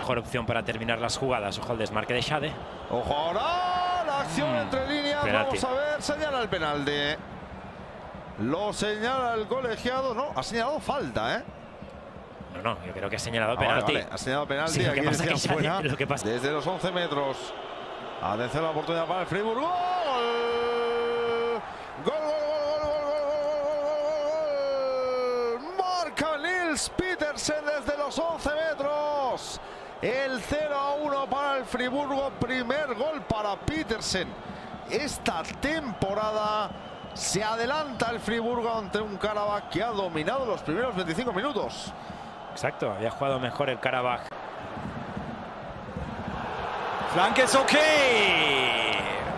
mejor opción para terminar las jugadas. Ojo al desmarque de Xade. Ojo ahora, la acción entre líneas. Penalti. Vamos a ver, señala el penalti. Lo señala el colegiado. No, ha señalado falta, ¿eh? No, yo creo que ha señalado penalti. Vale, ha señalado penalti. Sí, aquí decían fuera. lo que pasa. Desde los 11 metros. Atención, la oportunidad para el Friburgo. ¡Gol! ¡Gol, gol, gol, gol, gol! Marca Nils Petersen desde los 11 metros. El 0-1 para el Friburgo. Primer gol para Petersen esta temporada. Se adelanta el Friburgo ante un Karabakh que ha dominado los primeros 25 minutos. Exacto, había jugado mejor el Karabakh. Flanke ist okay.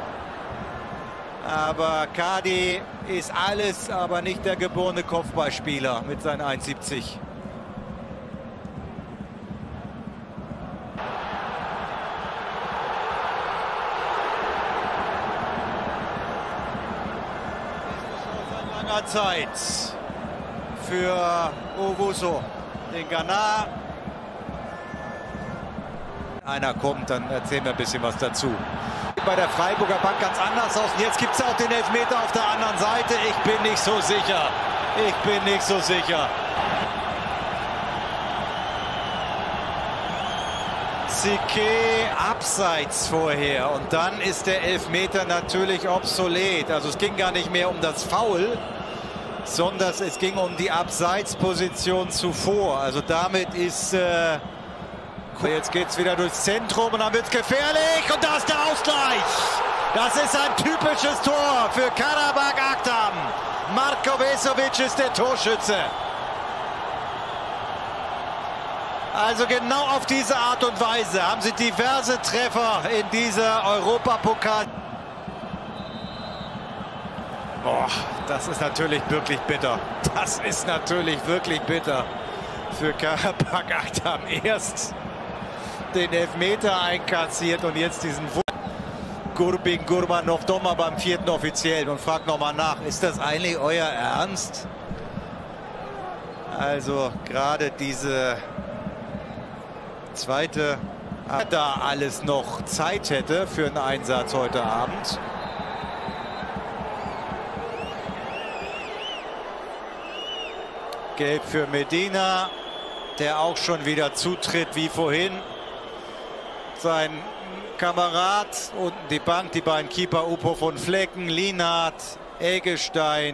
Aber Kadi ist alles, aber nicht der geborene Kopfballspieler mit seinen 1,70. Langer Zeit für Owusu, den Ghana. Einer kommt, dann erzählen wir ein bisschen was dazu. Bei der Freiburger Bank ganz anders aus. Und jetzt gibt es auch den Elfmeter auf der anderen Seite. Ich bin nicht so sicher. Ich bin nicht so sicher. Sique abseits vorher. Und dann ist der Elfmeter natürlich obsolet. Also es ging gar nicht mehr um das Foul, sondern es ging um die Abseitsposition zuvor. Also damit ist... Jetzt geht es wieder durchs Zentrum und dann wird es gefährlich. Und da ist der Ausgleich. Das ist ein typisches Tor für Karabakh Akdam. Marko Vesovic ist der Torschütze. Also genau auf diese Art und Weise haben sie diverse Treffer in dieser Europapokal. Boah, das ist natürlich wirklich bitter. Das ist natürlich wirklich bitter für Karabakh Akdam. Erst den Elfmeter einkassiert und jetzt diesen Gurbin Gurbanov doch mal beim 4. Offiziellen und fragt nochmal nach, ist das eigentlich euer Ernst? Also gerade diese zweite, da alles noch Zeit hätte für einen Einsatz heute Abend. Gelb für Medina, der auch schon wieder zutritt wie vorhin. Sein Kamerad, unten die Bank, die beiden Keeper Uphoff und Flecken, Lienhardt, Eggestein.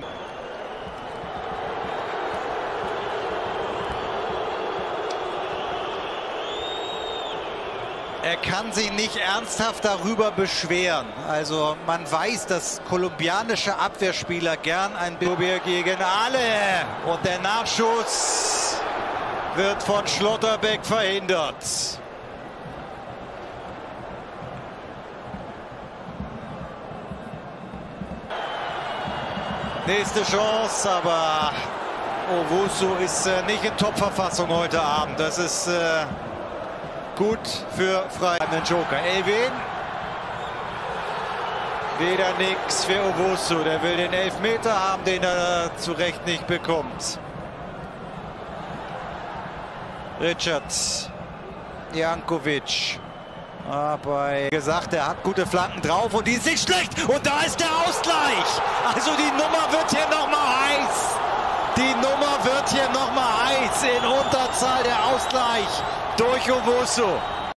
Er kann sich nicht ernsthaft darüber beschweren. Also man weiß, dass kolumbianische Abwehrspieler gern ein Probier gegen alle. Und der Nachschuss wird von Schlotterbeck verhindert. Nächste Chance, aber Owusu ist nicht in Top-Verfassung heute Abend. Das ist gut für freien Joker. Elvin. Wieder nichts für Owusu. Der will den Elfmeter haben, den er zu Recht nicht bekommt. Richard Jankovic. Aber gesagt, er hat gute Flanken drauf und die ist nicht schlecht. Und da ist der Ausgleich. Also die Nummer wird hier nochmal heiß. Die Nummer wird hier nochmal heiß. In Unterzahl der Ausgleich durch Owusu.